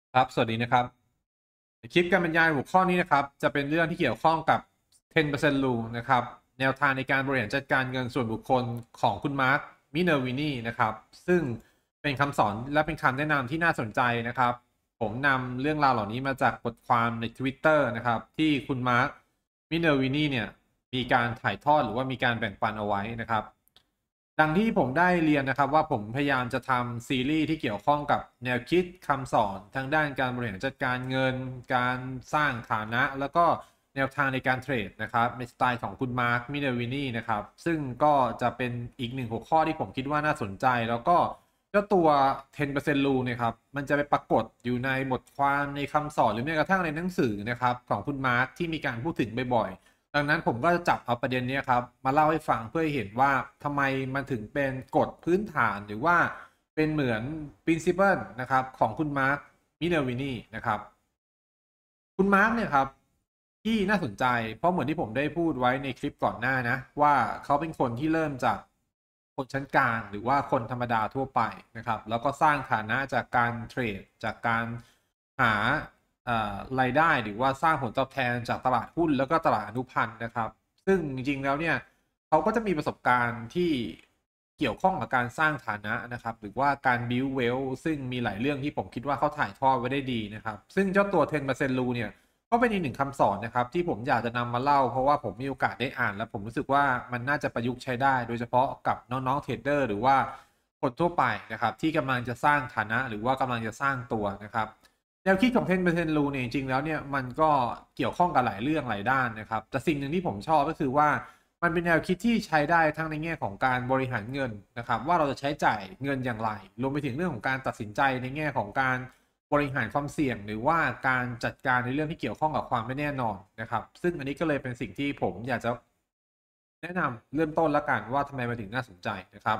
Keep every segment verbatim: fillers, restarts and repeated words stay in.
ครับสวัสดีนะครับคลิปการบรรยายหัวข้อนี้นะครับจะเป็นเรื่องที่เกี่ยวข้องกับ เท็นเปอร์เซ็นต์ Rule นะครับแนวทางในการบริหารจัดการเงินส่วนบุคคลของคุณมาร์คมิเนอร์วินีนะครับซึ่งเป็นคำสอนและเป็นคำแนะนำที่น่าสนใจนะครับผมนำเรื่องราวเหล่านี้มาจากบทความใน ทวิตเตอร์ นะครับที่คุณมาร์คมิเนอร์วินีเนี่ยมีการถ่ายทอดหรือว่ามีการแบ่งปันเอาไว้นะครับ ดังที่ผมได้เรียนนะครับว่าผมพยายามจะทำซีรีส์ที่เกี่ยวข้องกับแนวคิดคำสอนทางด้านการบริหารจัดการเงินการสร้างฐานะแล้วก็แนวทางในการเทรดนะครับในสไตล์ของคุณมาร์คมิเนวินีนะครับซึ่งก็จะเป็นอีกหนึ่งหัวข้อที่ผมคิดว่าน่าสนใจแล้วก็เจ้าตัว เท็นเปอร์เซ็นต์ Rule เนี่ยครับมันจะไปปรากฏอยู่ในบทความในคำสอนหรือแม้กระทั่งในหนังสือนะครับของคุณมาร์คที่มีการพูดถึงบ่อยๆ ดังนั้นผมก็จะจับเอาประเด็นนี้ครับมาเล่าให้ฟังเพื่อให้เห็นว่าทำไมมันถึงเป็นกฎพื้นฐานหรือว่าเป็นเหมือน principle นะครับของคุณมาร์คมิเนวินีนะครับคุณมาร์คเนี่ยครับที่น่าสนใจเพราะเหมือนที่ผมได้พูดไว้ในคลิปก่อนหน้านะว่าเขาเป็นคนที่เริ่มจากคนชั้นกลางหรือว่าคนธรรมดาทั่วไปนะครับแล้วก็สร้างฐานะจากการเทรดจากการหารายได้หรือว่าสร้างผลตอบแทนจากตลาดหุ้นแล้วก็ตลาดอนุพันธ์นะครับซึ่งจริงๆแล้วเนี่ยเขาก็จะมีประสบการณ์ที่เกี่ยวข้องกับการสร้างฐานะนะครับหรือว่าการ build wealth ซึ่งมีหลายเรื่องที่ผมคิดว่าเขาถ่ายทอดไว้ได้ดีนะครับซึ่งเจ้าตัว เท็นเปอร์เซ็นต์ Rule เนี่ยก็เป็นอีกหนึ่งคำสอนนะครับที่ผมอยากจะนำมาเล่าเพราะว่าผมมีโอกาสได้อ่านแล้วผมรู้สึกว่ามันน่าจะประยุกต์ใช้ได้โดยเฉพาะกับน้องๆเทรดเดอร์หรือว่าคนทั่วไปนะครับที่กำลังจะสร้างฐานะหรือว่ากำลังจะสร้างตัวนะครับ แนวคิดของ เท็นเปอร์เซ็นต์ Rule เนี่ยจริงๆแล้วเนี่ยมันก็เกี่ยวข้องกับหลายเรื่องหลายด้านนะครับแต่สิ่งหนึ่งที่ผมชอบก็คือว่ามันเป็นแนวคิดที่ใช้ได้ทั้งในแง่ของการบริหารเงินนะครับว่าเราจะใช้จ่ายเงินอย่างไรรวมไปถึงเรื่องของการตัดสินใจในแง่ของการบริหารความเสี่ยงหรือว่าการจัดการในเรื่องที่เกี่ยวข้องกับความไม่แน่นอนนะครับซึ่งอันนี้ก็เลยเป็นสิ่งที่ผมอยากจะแนะนำเริ่มต้นละกันว่าทำไมมันถึงน่าสนใจนะครับ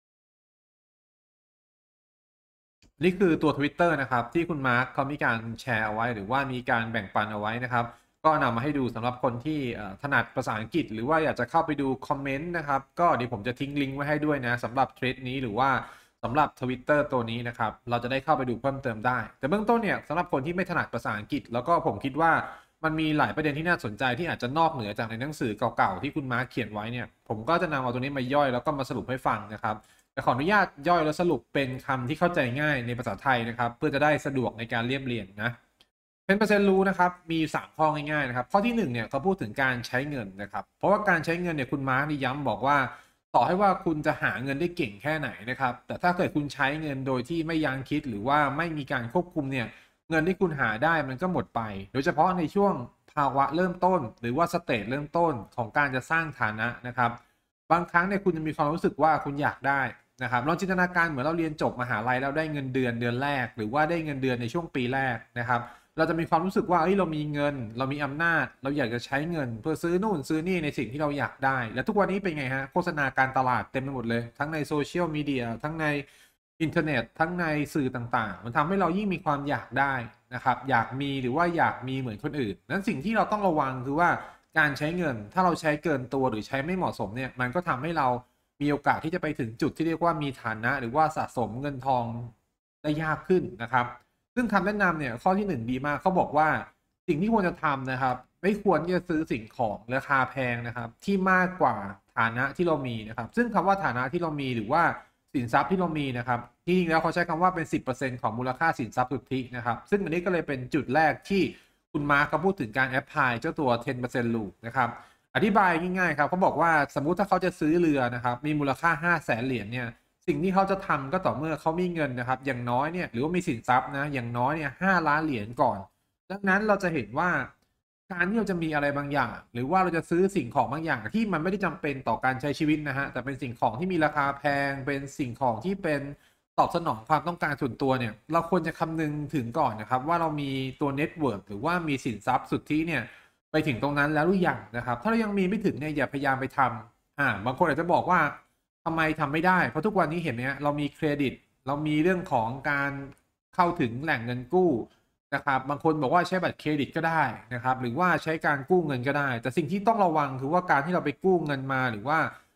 นี่คือตัว ทวิตเตอร์ นะครับที่คุณมาร์คเขามีการแชร์เอาไว้หรือว่ามีการแบ่งปันเอาไว้นะครับก็นำมาให้ดูสำหรับคนที่ถนัดภาษาอังกฤษหรือว่าอยากจะเข้าไปดูคอมเมนต์นะครับก็เดี๋ยวผมจะทิ้งลิงก์ไว้ให้ด้วยนะสำหรับเทรดนี้หรือว่าสำหรับ ทวิตเตอร์ ตัวนี้นะครับเราจะได้เข้าไปดูเพิ่มเติมได้แต่เบื้องต้นเนี่ยสำหรับคนที่ไม่ถนัดภาษาอังกฤษแล้วก็ผมคิดว่ามันมีหลายประเด็นที่น่าสนใจที่อาจจะนอกเหนือจากในหนังสือเก่าๆที่คุณมาร์คเขียนไว้เนี่ยผมก็จะนำเอาตัวนี้มาย่อยแล้วก็มาสรุปให้ฟังนะครับ แต่ขออนุญาตย่อยและสรุปเป็นคำที่เข้าใจง่ายในภาษาไทยนะครับเพื่อจะได้สะดวกในการเรียบเรียงนะเป็นเปอร์เซ็นต์รู้นะครับมีสามข้อง่ายๆนะครับข้อที่หนึ่งเนี่ยเขาพูดถึงการใช้เงินนะครับเพราะว่าการใช้เงินเนี่ยคุณมาร์คนี่ย้ำบอกว่าต่อให้ว่าคุณจะหาเงินได้เก่งแค่ไหนนะครับแต่ถ้าเกิดคุณใช้เงินโดยที่ไม่ยั้งคิดหรือว่าไม่มีการควบคุมเนี่ยเงินที่คุณหาได้มันก็หมดไปโดยเฉพาะในช่วงภาวะเริ่มต้นหรือว่าสเตจเริ่มต้นของการจะสร้างฐานะนะครับบางครั้งเนี่ยคุณจะมีความรู้สึกว่าคุณอยากได้นะครับลองจินตนาการเหมือนเราเรียนจบมหาลัยแล้วได้เงินเดือนเดือนแรกหรือว่าได้เงินเดือนในช่วงปีแรกนะครับเราจะมีความรู้สึกว่าเฮ้ยเรามีเงินเรามีอำนาจเราอยากจะใช้เงินเพื่อซื้อนู่นซื้อนี่ในสิ่งที่เราอยากได้และทุกวันนี้เป็นไงฮะโฆษณาการตลาดเต็มไปหมดเลยทั้งในโซเชียลมีเดียทั้งในอินเทอร์เน็ตทั้งในสื่อต่างๆมันทำให้เรายิ่งมีความอยากได้นะครับอยากมีหรือว่าอยากมีเหมือนคนอื่นนั้นสิ่งที่เราต้องระวังคือว่าการใช้เงินถ้าเราใช้เกินตัวหรือใช้ไม่เหมาะสมเนี่ยมันก็ทำให้เรามีโอกาสที่จะไปถึงจุดที่เรียกว่ามีฐานะหรือว่าสะสมเงินทองได้ยากขึ้นนะครับซึ่งคำแนะนำเนี่ยข้อที่หนึ่งดีมากเขาบอกว่าสิ่งที่ควรจะทำนะครับไม่ควรที่จะซื้อสิ่งของราคาแพงนะครับที่มากกว่าฐานะที่เรามีนะครับซึ่งคำว่าฐานะที่เรามีหรือว่าสินทรัพย์ที่เรามีนะครับที่จริงแล้วเขาใช้คำว่าเป็น สิบเปอร์เซ็นต์ ของมูลค่าสินทรัพย์สุทธินะครับซึ่งอันนี้ก็เลยเป็นจุดแรกที่คุณมาร์คเขาพูดถึงการแอพพลายเจ้าตัว เท็นเปอร์เซ็นต์ Rule นะครับอธิบายง่ายๆครับเขาบอกว่าสมมุติถ้าเขาจะซื้อเรือนะครับมีมูลค่าห้าแสนเหรียญเนี่ยสิ่งที่เขาจะทำก็ต่อเมื่อเขามีเงินนะครับอย่างน้อยเนี่ยหรือว่ามีสินทรัพย์นะอย่างน้อยเนี่ยห้าล้านเหรียญก่อนดังนั้นเราจะเห็นว่าการที่เราจะมีอะไรบางอย่างหรือว่าเราจะซื้อสิ่งของบางอย่างที่มันไม่ได้จำเป็นต่อการใช้ชีวิตนะฮะแต่เป็นสิ่งของที่มีราคาแพงเป็นสิ่งของที่เป็นตอบสนองความต้องการส่วนตัวเนี่ยเราควรจะคำนึงถึงก่อนนะครับว่าเรามีตัวเน็ตเวิร์กหรือว่ามีสินทรัพย์สุทธิเนี่ยไปถึงตรงนั้นแล้วหรือยังนะครับถ้าเรายังมีไม่ถึงเนี่ยอย่าพยายามไปทำอ่าบางคนอาจจะบอกว่าทำไมทำไม่ได้เพราะทุกวันนี้เห็นไหมฮะเรามีเครดิตเรามีเรื่องของการเข้าถึงแหล่งเงินกู้นะครับบางคนบอกว่าใช้บัตรเครดิตก็ได้นะครับหรือว่าใช้การกู้เงินก็ได้แต่สิ่งที่ต้องระวังคือว่าการที่เราไปกู้เงินมาหรือว่า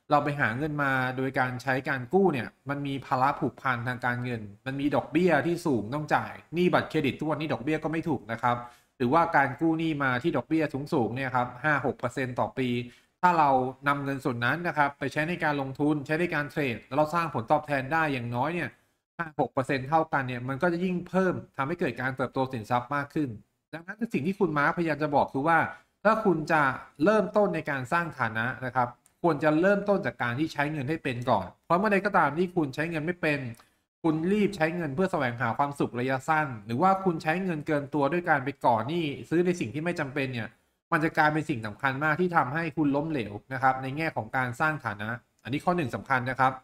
เราไปหาเงินมาโดยการใช้การกู้เนี่ยมันมีภาระผูกพันทางการเงินมันมีดอกเบี้ยที่สูงต้องจ่ายหนี้บัตรเครดิตทุกวันนี้ดอกเบี้ยก็ไม่ถูกนะครับหรือว่าการกู้หนี้มาที่ดอกเบี้ยสูงๆเนี่ยครับ ห้าถึงหกเปอร์เซ็นต์ ต่อปีถ้าเรานำเงินส่วนนั้นนะครับไปใช้ในการลงทุนใช้ในการเทรดแล้วเราสร้างผลตอบแทนได้อย่างน้อยเนี่ย ห้าถึงหกเปอร์เซ็นต์ เท่ากันเนี่ยมันก็จะยิ่งเพิ่มทำให้เกิดการเติบโตสินทรัพย์มากขึ้นดังนั้นสิ่งที่คุณมาร์คพยายามจะบอกคือว่าถ้าคุณจะเริ่มต้นในการสร้างฐานะนะครับควรจะเริ่มต้นจากการที่ใช้เงินให้เป็นก่อนเพราะเมื่อใดก็ตามที่คุณใช้เงินไม่เป็นคุณรีบใช้เงินเพื่อแสวงหาความสุขระยะสั้นหรือว่าคุณใช้เงินเกินตัวด้วยการไปก่อหนี้ซื้อในสิ่งที่ไม่จำเป็นเนี่ยมันจะกลายเป็นสิ่งสำคัญมากที่ทำให้คุณล้มเหลวนะครับในแง่ของการสร้างฐานะอันนี้ข้อหนึ่งสำคัญนะครับ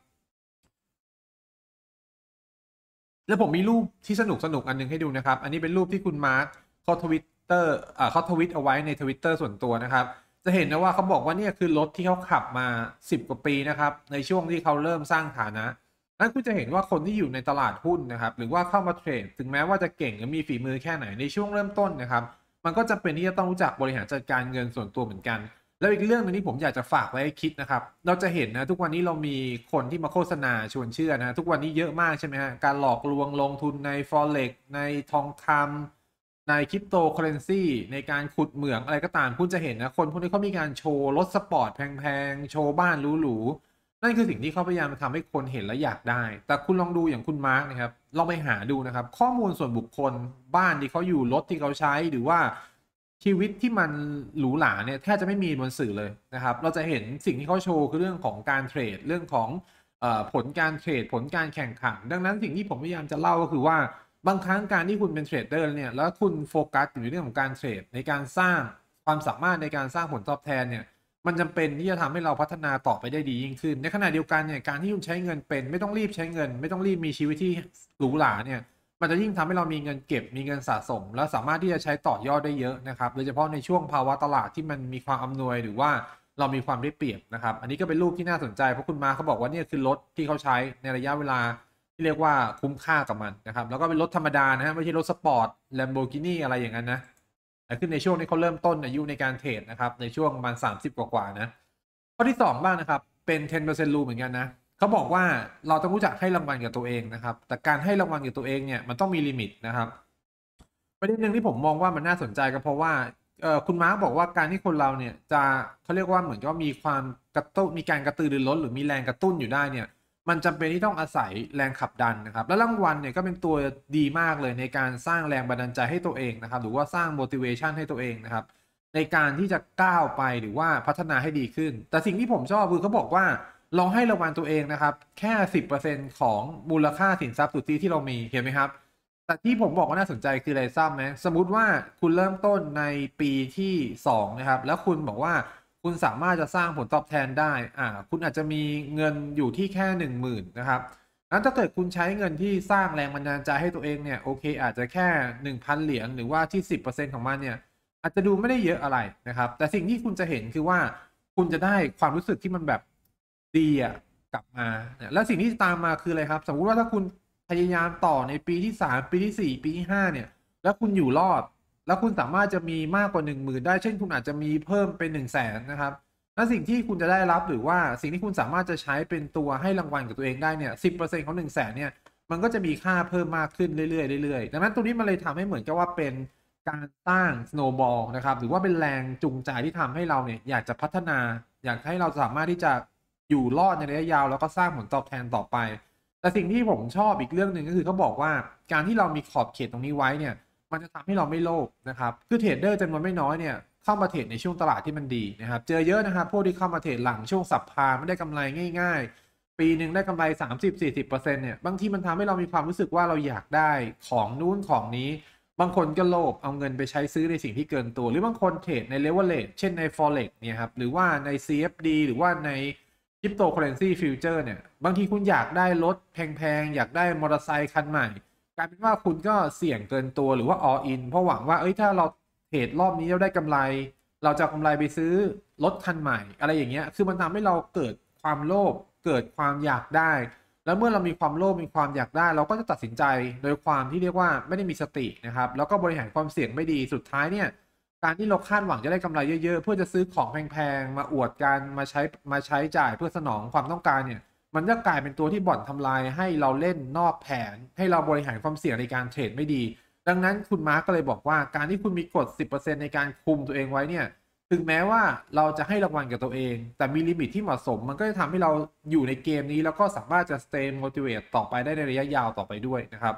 แล้วผมมีรูปที่สนุกสนุกอันนึงให้ดูนะครับอันนี้เป็นรูปที่คุณมาร์คเขาทวิตเตอร์อ่าเขาทวิตเอาไว้ในทวิตเตอร์ส่วนตัวนะครับจะเห็นนะว่าเขาบอกว่าเนี่ยคือรถที่เขาขับมาสิบกว่าปีนะครับในช่วงที่เขาเริ่มสร้างฐานะนั่นคุณจะเห็นว่าคนที่อยู่ในตลาดหุ้นนะครับหรือว่าเข้ามาเทรดถึงแม้ว่าจะเก่งหรือมีฝีมือแค่ไหนในช่วงเริ่มต้นนะครับมันก็จะเป็นที่จะต้องรู้จักบริหารจัดการเงินส่วนตัวเหมือนกันแล้วอีกเรื่องนึงที่ผมอยากจะฝากไว้ให้คิดนะครับเราจะเห็นนะทุกวันนี้เรามีคนที่มาโฆษณาชวนเชื่อนะทุกวันนี้เยอะมากใช่ไหมฮะการหลอกลวงลงทุนใน Forex ในทองคำในคริปโตเคอเรนซีในการขุดเหมืองอะไรก็ตามคุณจะเห็นนะคนพวกนี้เขามีการโชว์รถสปอร์ตแพงๆโชว์บ้านหรูๆนั่นคือสิ่งที่เขาพยายามทำให้คนเห็นและอยากได้แต่คุณลองดูอย่างคุณมาร์กนะครับลองไปหาดูนะครับข้อมูลส่วนบุคคลบ้านที่เขาอยู่รถที่เขาใช้หรือว่าชีวิตที่มันหรูหราเนี่ยแทบจะไม่มีบนสื่อเลยนะครับเราจะเห็นสิ่งที่เขาโชว์คือเรื่องของการเทรดเรื่องของเอ่อผลการเทรดผลการแข่งขันดังนั้นสิ่งที่ผมพยายามจะเล่าก็คือว่าบางครั้งการที่คุณเป็นเทรดเดอร์เนี่ยแล้วคุณโฟกัสอยู่ในเรื่องของการเทรดในการสร้างความสามารถในการสร้างผลตอบแทนเนี่ยมันจำเป็นที่จะทำให้เราพัฒนาต่อไปได้ดียิ่งขึ้นในขณะเดียวกันเนี่ยการที่คุณใช้เงินเป็นไม่ต้องรีบใช้เงินไม่ต้องรีบมีชีวิตที่หรูหราเนี่ยมันจะยิ่งทำให้เรามีเงินเก็บมีเงินสะสมแล้วสามารถที่จะใช้ต่อยอดได้เยอะนะครับโดยเฉพาะในช่วงภาวะตลาดที่มันมีความอำนวยหรือว่าเรามีความได้เปรียบนะครับอันนี้ก็เป็นรูปที่น่าสนใจเพราะคุณมาเขาบอกว่านี่คือรถที่เขาใช้ในระยะเวลาที่เรียกว่าคุ้มค่ากับมันนะครับแล้วก็เป็นรถธรรมดานะฮะไม่ใช่รถสปอร์ต Lamborghini อะไรอย่างนั้นนะแต่ขึ้นในช่วงที่เขาเริ่มต้นอายุในการเทรดนะครับในช่วงประมาณสามสิบกว่าๆนะข้อที่สองบ้างนะครับเป็น สิบเปอร์เซ็นต์ rule เหมือนกันนะเขาบอกว่าเราต้องรู้จักให้รางวัลกับตัวเองนะครับแต่การให้รางวัลกับตัวเองเนี่ยมันต้องมีลิมิตนะครับประเด็นหนึ่งที่ผมมองว่ามันน่าสนใจก็เพราะว่าเอ่อคุณมาร์กบอกว่าการที่คนเราเนี่ยจะเขาเรียกว่าเหมือนกับมีความกระตุ้นมีการกระตือรือร้นหรือมีแรงกระตุ้นอยู่ได้เนี่ยมันจำเป็นที่ต้องอาศัยแรงขับดันนะครับและรางวัลเนี่ยก็เป็นตัวดีมากเลยในการสร้างแรงบันดาลใจให้ตัวเองนะครับหรือว่าสร้าง motivation ให้ตัวเองนะครับในการที่จะก้าวไปหรือว่าพัฒนาให้ดีขึ้นแต่สิ่งที่ผมชอบคือเขาบอกว่าลองให้รางวัลตัวเองนะครับแค่ สิบเปอร์เซ็นต์ ของมูลค่าสินทรัพย์สุทธิที่เรามีเห็นไหมครับ แต่ที่ผมบอกว่าน่าสนใจคืออะไรทราบไหมสมมุติว่าคุณเริ่มต้นในปีที่สองนะครับแล้วคุณบอกว่าคุณสามารถจะสร้างผลตอบแทนได้อ่าคุณอาจจะมีเงินอยู่ที่แค่หนึ่งหมื่นนะครับนั้นถ้าเกิดคุณใช้เงินที่สร้างแรงบันดาลใจให้ตัวเองเนี่ยโอเคอาจจะแค่หนึ่งพันเหรียญหรือว่าที่สิบเปอร์เซ็นต์ของมันเนี่ยอาจจะดูไม่ได้เยอะอะไรนะครับแต่สิ่งที่คุณจะเห็นคือว่าคุณจะได้ความรู้สึกที่มันแบบดีอ่ะกลับมาแล้วสิ่งที่ตามมาคืออะไรครับสมมุติว่าถ้าคุณ พยายามต่อในปีที่สามปีที่สี่ปีที่ห้าเนี่ยแล้วคุณอยู่รอดแล้วคุณสามารถจะมีมากกว่าหนึ่งหมื่นได้เช่นคุณอาจจะมีเพิ่มเป็นหนึ่งแสนนะครับแล้วสิ่งที่คุณจะได้รับหรือว่าสิ่งที่คุณสามารถจะใช้เป็นตัวให้รางวัลกับตัวเองได้เนี่ยสิบเปอร์เซ็นต์ของหนึ่งแสนเนี่ยมันก็จะมีค่าเพิ่มมากขึ้นเรื่อยๆเรื่อยๆดังนั้นตรงนี้มันเลยทำให้เหมือนกับว่าเป็นการสร้าง snowball นะครับหรือว่าเป็นแรงจูงใจที่ทำให้เราเนี่ยอยากจะพัฒนาอยากให้เราสามารถที่จะอยู่รอดในระยะยาวแล้วก็สร้างผลตอบแทนต่อไป แต่สิ่งที่ผมชอบอีกเรื่องหนึ่งก็คือเขาบอกว่าการที่เรามีขอบเขตตรงนี้ไว้เนี่ยมันจะทำให้เราไม่โลภนะครับคือเทรดเดอร์จำนวนไม่น้อยเนี่ยเข้ามาเทรดในช่วงตลาดที่มันดีนะครับเจอเยอะนะครับพวกที่เข้ามาเทรดหลังช่วงสัปพาไม่ได้กำไรง่ายๆปีหนึ่งได้กำไร สามสิบถึงสี่สิบเปอร์เซ็นต์ เนี่ยบางทีมันทำให้เรามีความรู้สึกว่าเราอยากได้ของนู้นของนี้บางคนก็โลภเอาเงินไปใช้ซื้อในสิ่งที่เกินตัวหรือบางคนเทรดใน leverage เช่นใน Forex เนี่ยครับหรือว่าใน ซี เอฟ ดี หรือว่าในคริปโตเคอเรนซีฟิวเจอร์เนี่ยบางทีคุณอยากได้รถแพงๆอยากได้มอเตอร์ไซค์คันใหม่กลายเป็นว่าคุณก็เสี่ยงเกินตัวหรือว่า all in เพราะหวังว่าเอ้ยถ้าเราเทรดรอบนี้เราได้กำไรเราจะกำไรไปซื้อรถคันใหม่อะไรอย่างเงี้ยคือมันทำให้เราเกิดความโลภเกิดความอยากได้แล้วเมื่อเรามีความโลภมีความอยากได้เราก็จะตัดสินใจโดยความที่เรียกว่าไม่ได้มีสตินะครับแล้วก็บริหารความเสี่ยงไม่ดีสุดท้ายเนี่ยการที่เราคาดหวังจะได้กำไรเยอะๆเพื่อจะซื้อของแพงๆมาอวดกันมาใช้มาใช้จ่ายเพื่อสนองความต้องการเนี่ยมันจะกลายเป็นตัวที่บ่อนทำลายให้เราเล่นนอกแผนให้เราบริหารความเสี่ยงในการเทรดไม่ดีดังนั้นคุณมาร์กก็เลยบอกว่าการที่คุณมีกฎ สิบเปอร์เซ็นต์ ในการคุมตัวเองไว้เนี่ยถึงแม้ว่าเราจะให้รางวัลกับตัวเองแต่มีลิมิตที่เหมาะสมมันก็จะทำให้เราอยู่ในเกมนี้แล้วก็สามารถจะ stay motivate ต่อไปได้ในระยะยาวต่อไปด้วยนะครับ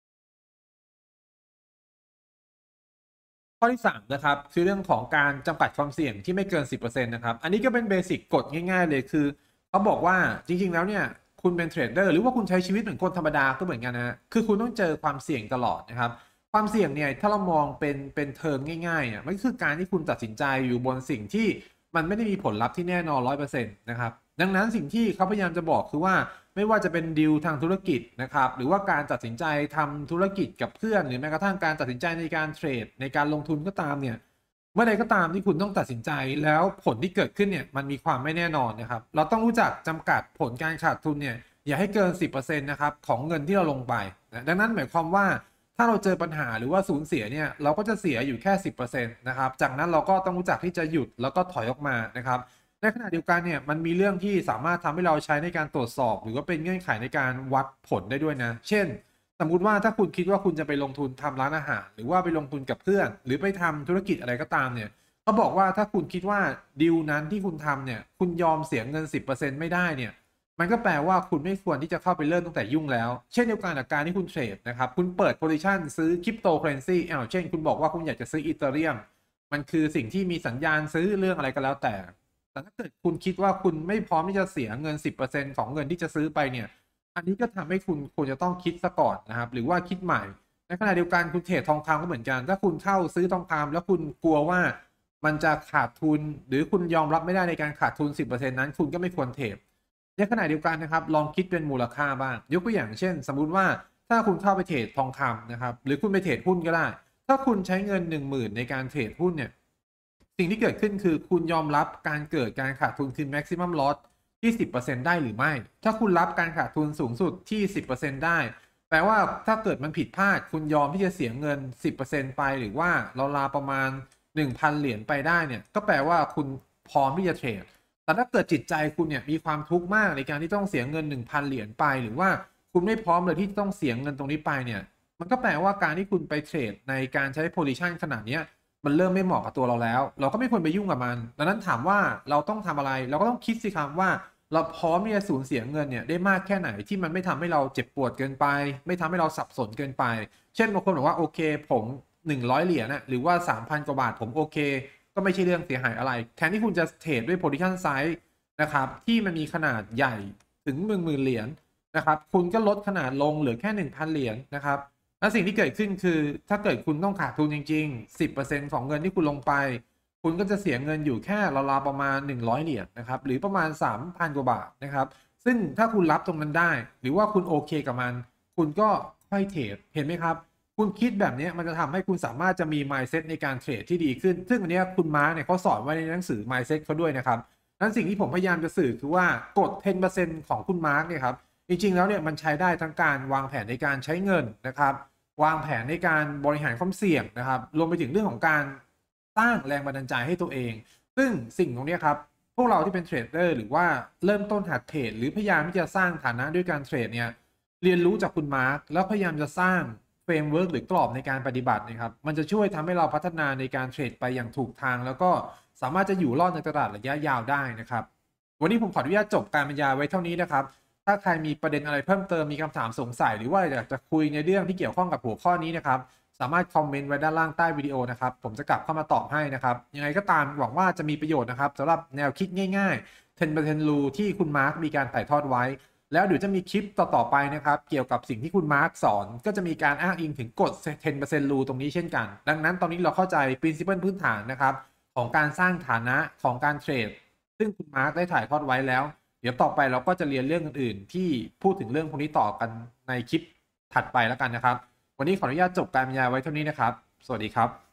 ข้อที่สามนะครับคือเรื่องของการจำกัดความเสี่ยงที่ไม่เกิน สิบเปอร์เซ็นต์ นะครับอันนี้ก็เป็นเบสิกกฎง่ายๆเลยคือเขาบอกว่าจริงๆแล้วเนี่ยคุณเป็นเทรดเดอร์หรือว่าคุณใช้ชีวิตเหมือนคนธรรมดาก็เหมือนกันนะคือคุณต้องเจอความเสี่ยงตลอดนะครับความเสี่ยงเนี่ยถ้าเรามองเป็นเป็นเทอมง่ายๆอ่ะมันคือการที่คุณตัดสินใจอยู่บนสิ่งที่มันไม่ได้มีผลลัพธ์ที่แน่นอน ร้อยเปอร์เซ็นต์ นะครับดังนั้นสิ่งที่เขาพยายามจะบอกคือว่าไม่ว่าจะเป็นดีลทางธุรกิจนะครับหรือว่าการตัดสินใจทำธุรกิจกับเพื่อนหรือแม้กระทั่งการตัดสินใจในการเทรดในการลงทุนก็ตามเนี่ยเมื่อใดก็ตามที่คุณต้องตัดสินใจแล้วผลที่เกิดขึ้นเนี่ยมันมีความไม่แน่นอนนะครับเราต้องรู้จักจำกัดผลการขาดทุนเนี่ยอย่าให้เกิน สิบเปอร์เซ็นต์ นะครับของเงินที่เราลงไปนะดังนั้นหมายความว่าถ้าเราเจอปัญหาหรือว่าสูญเสียเนี่ยเราก็จะเสียอยู่แค่ สิบเปอร์เซ็นต์ นะครับจากนั้นเราก็ต้องรู้จักที่จะหยุดแล้วก็ถอยออกมานะครับ ในขณะเดียวกันเนี่ยมันมีเรื่องที่สามารถทำให้เราใช้ในการตรวจสอบหรือว่าเป็นเงื่อนไขในการวัดผลได้ด้วยนะเช่นสมมุติว่าถ้าคุณคิดว่าคุณจะไปลงทุนทำร้านอาหารหรือว่าไปลงทุนกับเพื่อนหรือไปทำธุรกิจอะไรก็ตามเนี่ยเขาบอกว่าถ้าคุณคิดว่าดีลนั้นที่คุณทำเนี่ยคุณยอมเสียเงิน สิบเปอร์เซ็นต์ ไม่ได้เนี่ยมันก็แปลว่าคุณไม่ควรที่จะเข้าไปเริ่มตั้งแต่ยุ่งแล้วเช่นเดียวกันกับการที่คุณเทรดนะครับคุณเปิดโพซิชันซื้อคริปโตเคอเรนซีอ้าวเช่นคุณบอกว่าคุณอยากจะซื้ออีเธเรียมมันคือสิ่งที่มีสัญญาณซื้อเรื่องอะไรก็แล้วแต่ แต่ถ้าเกิดคุณคิดว่าคุณไม่พร้อมที่จะเสียเงิน สิบเปอร์เซ็นต์ ของเงินที่จะซื้อไปเนี่ยอันนี้ก็ทำให้คุณควรจะต้องคิดซะก่อนนะครับหรือว่าคิดใหม่ในขณะเดียวกันคุณเทรดทองคำก็เหมือนกันถ้าคุณเข้าซื้อทองคำแล้วคุณกลัวว่ามันจะขาดทุนหรือคุณยอมรับไม่ได้ในการขาดทุน สิบเปอร์เซ็นต์ นั้นคุณก็ไม่ควรเทรดในขณะเดียวกันนะครับลองคิดเป็นมูลค่าบ้างยกตัวอย่างเช่นสมมุติว่าถ้าคุณเข้าไปเทรดทองคำนะครับหรือคุณไปเทรดหุ้นก็ได้ถ้าคุณใช้เงิน หนึ่งหมื่น ในการเทรดหุ้นเนี่ย สิ่งที่เกิดขึ้นคือคุณยอมรับการเกิดการขาดทุนคือ maximum loss ที่ สิบเปอร์เซ็นต์ ได้หรือไม่ ถ้าคุณรับการขาดทุนสูงสุดที่ สิบเปอร์เซ็นต์ ได้แปลว่าถ้าเกิดมันผิดพลาดคุณยอมที่จะเสียเงิน สิบเปอร์เซ็นต์ ไปหรือว่าเราลาประมาณ หนึ่งพัน เหรียญไปได้เนี่ยก็แปลว่าคุณพร้อมที่จะเทรดแต่ถ้าเกิดจิตใจคุณเนี่ยมีความทุกข์มากในการที่ต้องเสียเงิน หนึ่งพัน เหรียญไปหรือว่าคุณไม่พร้อมเลยที่ต้องเสียเงินตรงนี้ไปเนี่ยมันก็แปลว่าการที่คุณไปเทรดในการใช้ position ขนาดนี้มันเริ่มไม่เหมาะกับตัวเราแล้วเราก็ไม่ควรไปยุ่งกับมันดังนั้นถามว่าเราต้องทำอะไรเราก็ต้องคิดสิครับว่าเราพร้อมที่จะสูญเสียเงินเนี่ยได้มากแค่ไหนที่มันไม่ทำให้เราเจ็บปวดเกินไปไม่ทำให้เราสับสนเกินไปเช่นบางคนบอกว่าโอเคผมหนึ่งร้อยเหรียญนะหรือว่า สามพัน กว่าบาทผมโอเคก็ไม่ใช่เรื่องเสียหายอะไรแทนที่คุณจะเทรดด้วย position size นะครับที่มันมีขนาดใหญ่ถึงหนึ่งหมื่นเหรียญนะครับคุณก็ลดขนาดลงเหลือแค่ หนึ่งพัน เหรียญนะครับและสิ่งที่เกิดขึ้นคือถ้าเกิดคุณต้องขาดทุนจริงๆ สิบเปอร์เซ็นต์ ของเงินที่คุณลงไปคุณก็จะเสียเงินอยู่แค่ราวๆประมาณหนึ่งร้อยเหรียญนะครับหรือประมาณ สามพัน กว่าบาทนะครับซึ่งถ้าคุณรับตรงนั้นได้หรือว่าคุณโอเคกับมันคุณก็ค่อยเทรดเห็นไหมครับคุณคิดแบบนี้มันจะทำให้คุณสามารถจะมี mindset ในการเทรดที่ดีขึ้นซึ่งอันนี้คุณมาร์กเนี่ยเขาสอนไว้ในหนังสือ mindset เขาด้วยนะครับนั้นสิ่งที่ผมพยายามจะสื่อคือว่ากฎ สิบเปอร์เซ็นต์ ของคุณมาร์กเนี่ยครับจริงๆแล้วเนี่ยมันใช้ได้ทั้งการวางแผนในการใช้เงินนะครับวางแผนในการบริหารความเสี่ยงนะครับรวมไปถึงเรื่องของการสร้างแรงบันดาลใจให้ตัวเองซึ่งสิ่งตรงนี้ครับพวกเราที่เป็นเทรดเดอร์หรือว่าเริ่มต้นหัดเทรดหรือพยายามที่จะสร้างฐานะด้วยการเทรดเนี่ยเรียนรู้จากคุณมาร์คแล้วพยายามจะสร้างเฟรมเวิร์กหรือกรอบในการปฏิบัตินะครับมันจะช่วยทำให้เราพัฒนาในการเทรดไปอย่างถูกทางแล้วก็สามารถจะอยู่รอดในตลาดระยะยาวได้นะครับวันนี้ผมขออนุญาตจบการบรรยายไว้เท่านี้นะครับถ้าใครมีประเด็นอะไรเพิ่มเติมมีคำถามสงสัยหรือว่าอยากจะคุยในเรื่องที่เกี่ยวข้องกับหัวข้อนี้นะครับสามารถคอมเมนต์ไว้ด้านล่างใต้วิดีโอนะครับผมจะกลับเข้ามาตอบให้นะครับยังไงก็ตามหวังว่าจะมีประโยชน์นะครับสำหรับแนวคิดง่ายๆ สิบเปอร์เซ็นต์ rule ที่คุณมาร์คมีการถ่ายทอดไว้แล้วเดี๋ยวจะมีคลิปต่อๆไปนะครับเกี่ยวกับสิ่งที่คุณมาร์คสอนก็จะมีการอ้างอิงถึงกฎ สิบเปอร์เซ็นต์ rule ตรงนี้เช่นกันดังนั้นตอนนี้เราเข้าใจ principle พื้นฐานนะครับของการสร้างฐานะของการเทรดซึ่งคุณมาร์คได้ถ่ายทอดไว้แล้วเดี๋ยวต่อไปเราก็จะเรียนเรื่องอื่นๆที่พูดถึงเรื่องพวกนี้ต่อกันในคลิปถัดไปแล้วกันนะครับวันนี้ขออนุญาตจบการบรรยายไว้เท่านี้นะครับสวัสดีครับ